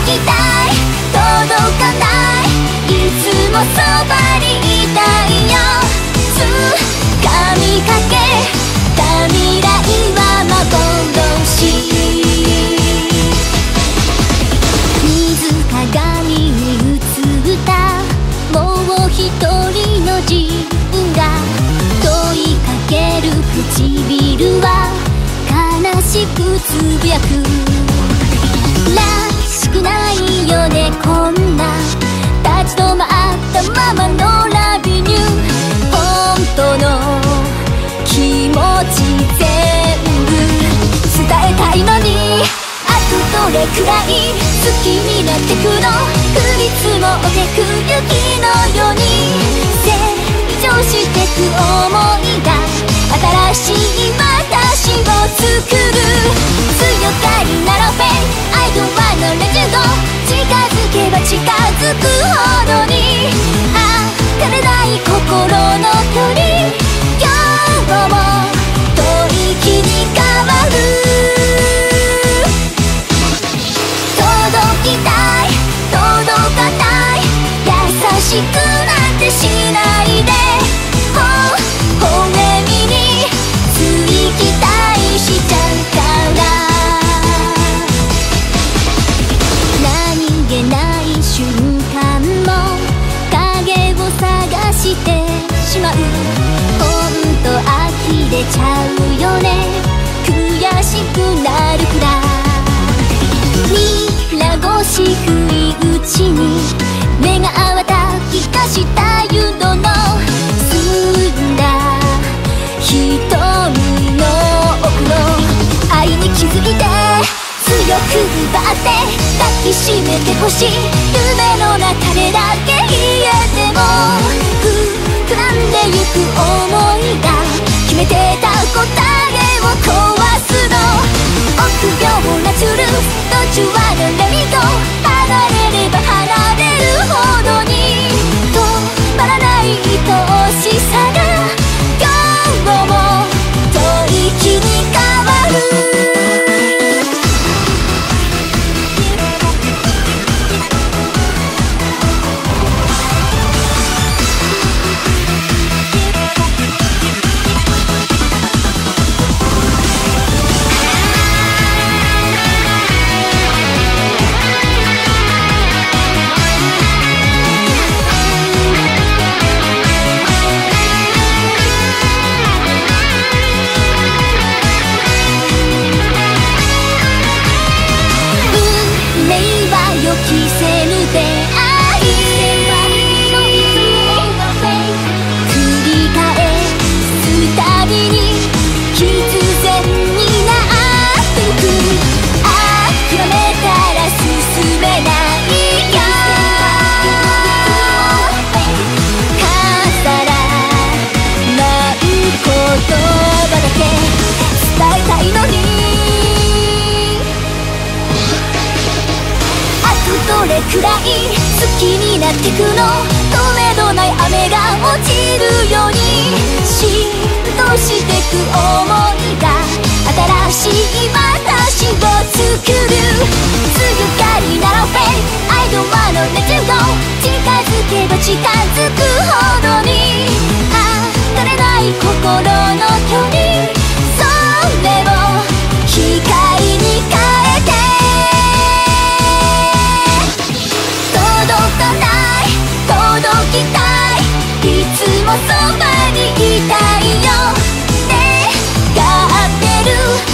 きたい届かないいつもそばにいたいよ掴みかけた未来は幻水鏡に映ったもう一人の自分が問いかける唇は悲しくつぶやくらしくないよねこんな立ち止まったままのラビニュー本当の気持ち全部伝えたいのにあとどれくらい好きになってくの降り積もってく雪のように成長してく想いが新しい私を作る強がりならフェイI don't wanna let you go近づけば近づくほどに測れない心の距離今日も吐息に変わる届きたい届かない優しくなんてしないで微笑みについ期待しちゃうから何気ない瞬間も影を探してしまうほんと呆れちゃうよね悔しくなるくらいミラ越し不意打ちに目が合わた気がした湯の澄んだ瞳の奥の愛に気づいて強く奪って抱きしめてほしい夢の中でだけ言えても膨らんでゆく想いが決めてた答えを壊すの臆病なトゥルー途中はのレミゴ離れれば離れるほどに止まらない愛しさが今日も吐息に変わるどれくらい好きになってくの止めどない雨が落ちるようにしんとしてく想いが新しい私を作る強がりならフェイ I don't wanna let you go 近づけば近づくほどに測れない心の距離それを光に変えて届きたいいつもそばにいたいよ願ってる